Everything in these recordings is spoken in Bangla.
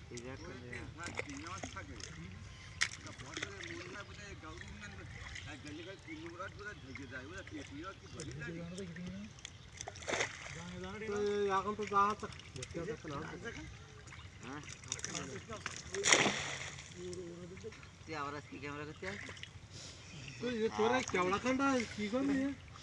এখন তো যা আছে আবার আজকে ক্যামেরা করতে তোরা কেওড়া খান্ডা কি করবি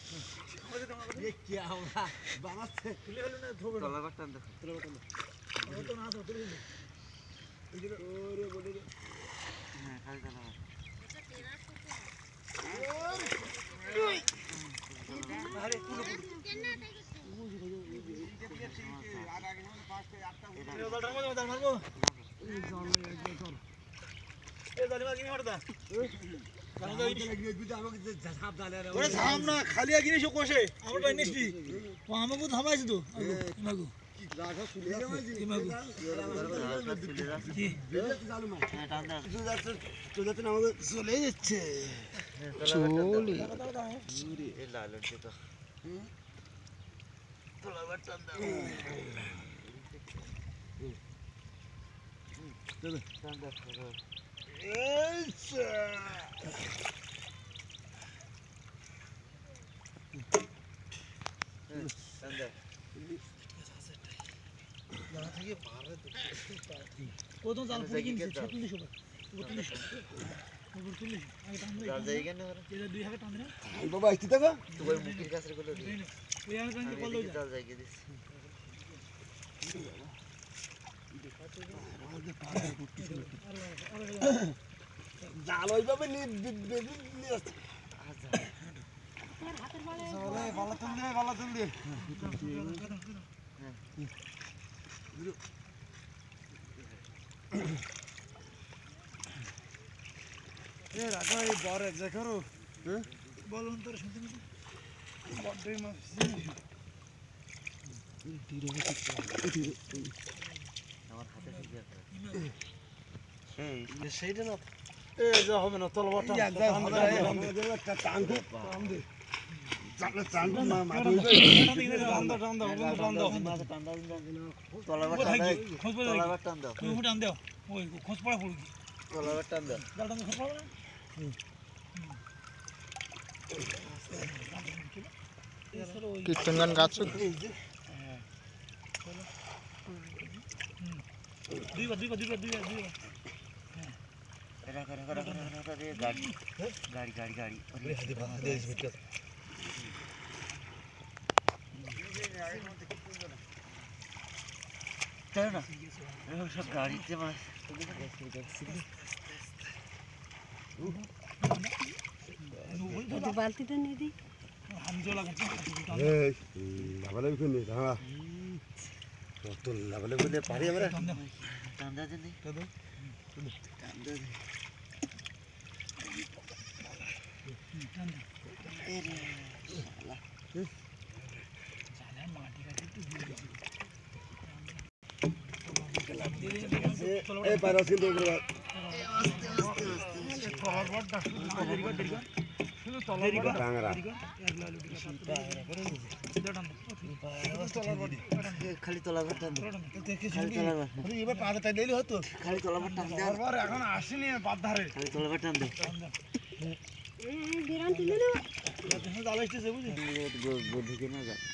খালি জিনিস কষে আমার আমাকে থামাইছি তো চলে যাচ্ছে বাবা আসতে থাকা তোমার মুখের কাছে জাল ওইভাবে ভালো তুল দিয়ে রাখা এই বড় এক জায়গা করো বলুন তোর শুনতে বড়ই মাছ আমার হাতে সেইটা না এই যা হবে না তলবাটা টান দে তলবাটা টান দাও টান দাও ওই খোঁজ পড়া পড়ি তলবাটা টান দাও জালটা খোঁজ পড়া কীর্তনগান গাছ দুইবার গাড়ি সব গাড়িতে মাছ বালতিটা নিয়ে দিই পারি আমরা খালি তলা এবার পাতা দিলে হতো খালি তলা এখন আসেনি বাদ ধারে খালি তলা টান দে ঢুকে না যায়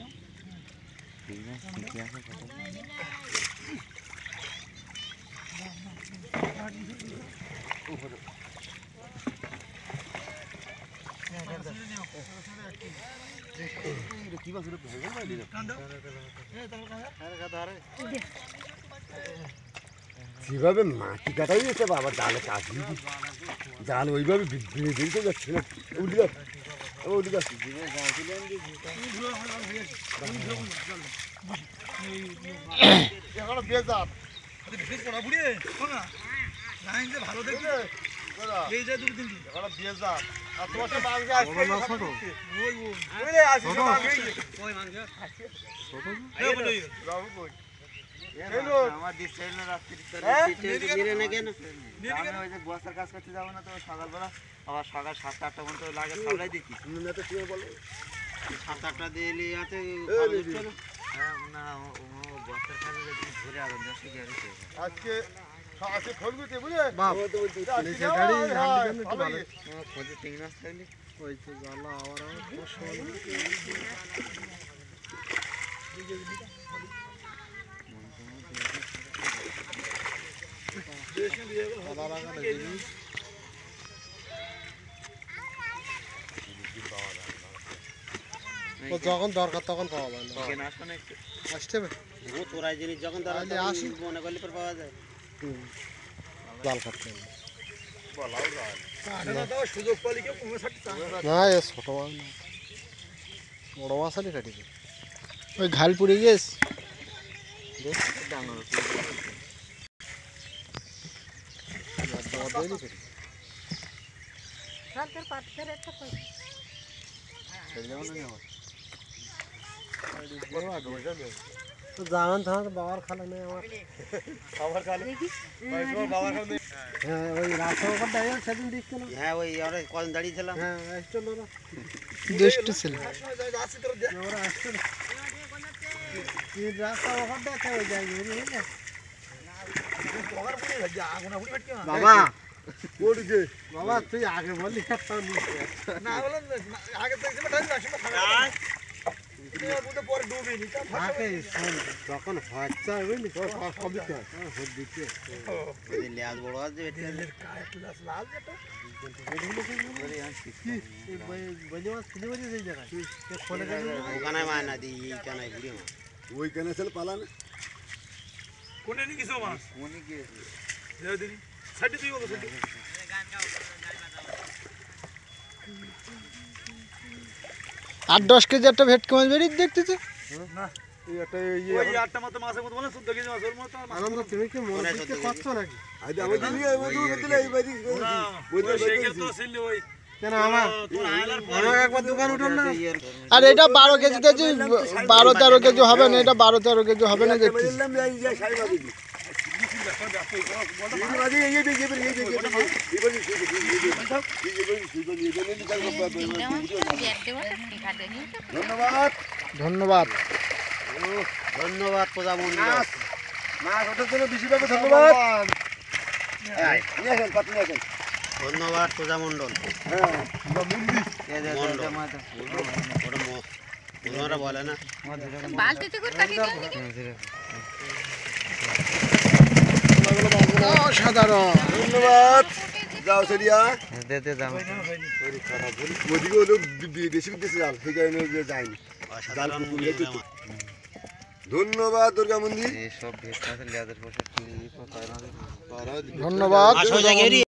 যেভাবে মাটি কাটাই যাচ্ছে বাবা জালে কাজ জাল ওইভাবে বেরিয়ে যাচ্ছে না ভালো দেখবে এই যে দুটো দিন আর তোমার সাথে মাংস আসবে ওই মাংস আমার দিচ্ছে না রাত্রি না কেন আমি ওই যে বস্তার কাজ করতে যাবো না তো সকালবেলা আবার সকাল 7-8টা পর্যন্ত লাগে সামলাই দিচ্ছি বলো 7-8টা দিয়ে এলে হাতে না বস্তার কাছে যদি ধরে আগুন দেওয়া শিখে গেছে। আজকে আজকে ফোন করতে বুঝলে বাপ নিচে গাড়ি হাল দিবেন একটু ভালো আমার খোঁজে 3 মাস থাকলে ওই তো জ্বালা আবার আমার ফসল আদা লাগানো জিনিস ও যখন দরকার তখন পাওয়া যায় না কেন আসো না একটু আসতে হবে ও তোরাই জিনিস যখন দরকার তাহলে আসি। মনে করলে পর পাওয়া যায়। জাল কাটতে হবে বলাও যায় না এ ছোট মাছ না বড় মাছ আলি কাটি দে ওই ঘাল পুড়ে গেছ ডাঙর জামান তোমার বাবার খালা নেই আমার খাবার খালে ভাই তোমার বাবার খালে হ্যাঁ ওই রাস্তার উপর দাঁড়িয়ে সেদিন দেখছো না হ্যাঁ ওই আমরা কদিন দাঁড়িয়েছিলাম হ্যাঁ আসছিল না দুষ্টু ছিল ওরা আসছিল রাস্তা ওখান দেখে ওই জায়গায় বাবা ওড়ছে বাবা তুই আগে বললি না বলেন আগে তো এসে টাইম লাগছে পরে ডুবে নি থাকে যখন হচ্ছে বুঝলি সব দিতে হয় সব দিতে ওই লেজ বড় আছে তেলের কাট লাল যেটা বলি মাছ খুঁজে বলি সেই জায়গায় ফোনে ওখানে মায়না দিই এইখানে ঘুরে মা ওইখানে ছেলে পালানে কোনে নি কিছু মাছ কোনে গিয়েছে দেও দিন সাইডে তুই বলো সাইডে 8-10 কেজি একটা ভেটকি মাছ বেরিয়ে দেখতেছে না এই একটা ওই আটটা মতো মাছের মতো বলে 14 কেজি মাছ ওর মতো আনন্দ তুমি কি মনে করতে করছো নাকি আইদা আমি দিলি ওই দিলে এই বাড়ি ওই সাইকেল তো ছিল ওই কেন আমার আমার একবার দোকান উঠুন না আর এটা 12 কেজি 12-13 কেজি হবে না, এটা 12-13 কেজি হবে না দেখছি। বললাম এই যে সাইবা দিবি ধন্যবাদ ধন্যবাদ। ধন্যবাদ প্রজামন্ডল মাছ ওঠার জন্য বেশিভাবে ধন্যবাদ ধন্যবাদ প্রজামন্ডল ওরা বলে না বালতিতে করে কাটিয়ে অসাধারণ। ধন্যবাদ যাও সেরিয়া দে দাম ওদিকে হলো দেশি দেশে জাল সেই কারণে যায়নি অসাধারণ ধন্যবাদ দুর্গা মন্দির এইসব ভেটটা লেজার বসে ধন্যবাদ।